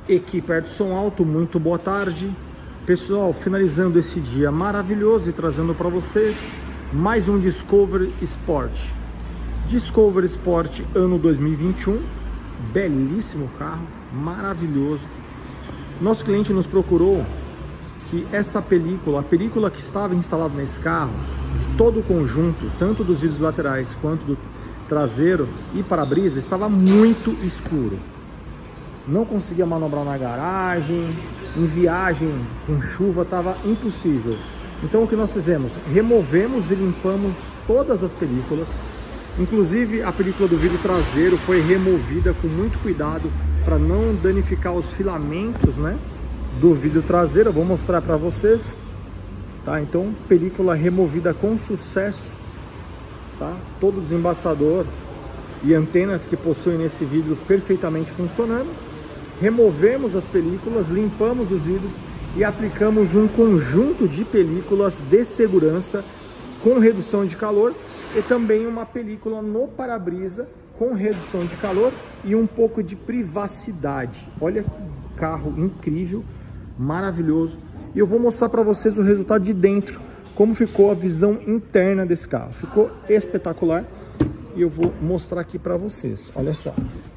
Equipe de som alto, muito boa tarde. Pessoal, finalizando esse dia maravilhoso e trazendo para vocês mais um Discovery Sport. Discovery Sport ano 2021, belíssimo carro, maravilhoso. Nosso cliente nos procurou que esta película, a película que estava instalada nesse carro, de todo o conjunto, tanto dos vidros laterais quanto do traseiro e para-brisa, estava muito escuro. Não conseguia manobrar na garagem, em viagem com chuva estava impossível. Então o que nós fizemos? Removemos e limpamos todas as películas, inclusive a película do vidro traseiro foi removida com muito cuidado para não danificar os filamentos, né, do vidro traseiro. Eu vou mostrar para vocês, tá? Então película removida com sucesso, tá? Todo o desembaçador e antenas que possuem nesse vidro perfeitamente funcionando. Removemos as películas, limpamos os vidros e aplicamos um conjunto de películas de segurança com redução de calor e também uma película no para-brisa com redução de calor e um pouco de privacidade. Olha que carro incrível, maravilhoso. E eu vou mostrar para vocês o resultado de dentro, como ficou a visão interna desse carro. Ficou espetacular e eu vou mostrar aqui para vocês. Olha só.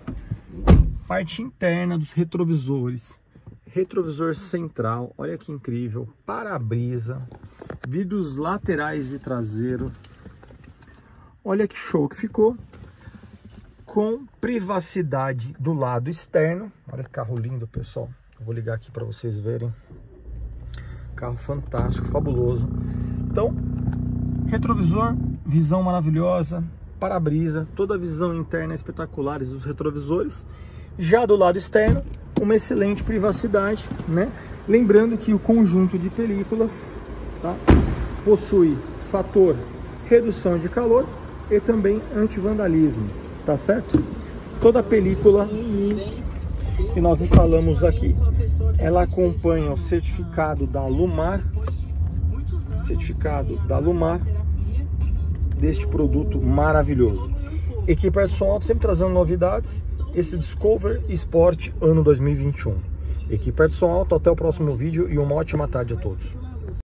Parte interna dos retrovisores, retrovisor central, olha que incrível, para-brisa, vidros laterais e traseiro, olha que show que ficou, com privacidade do lado externo. Olha que carro lindo, pessoal. Eu vou ligar aqui para vocês verem, carro fantástico, fabuloso. Então, retrovisor, visão maravilhosa, para-brisa, toda a visão interna espetacular dos retrovisores. Já do lado externo, uma excelente privacidade, né? Lembrando que o conjunto de películas, tá, possui fator redução de calor e também anti-vandalismo, tá certo? Toda a película que nós instalamos aqui, ela acompanha o certificado da Lumar, deste produto maravilhoso. Equipe de som alto sempre trazendo novidades. Esse Discovery Sport ano 2021. Equipe de som alto, até o próximo vídeo e uma ótima tarde a todos.